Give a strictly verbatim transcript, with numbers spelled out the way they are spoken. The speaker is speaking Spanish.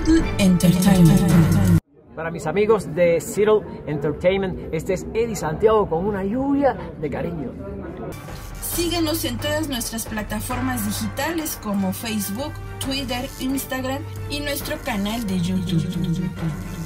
Seattle Entertainment. Para mis amigos de Seattle Entertainment, este es Eddie Santiago con una lluvia de cariño. Síguenos en todas nuestras plataformas digitales como Facebook, Twitter, Instagram y nuestro canal de YouTube.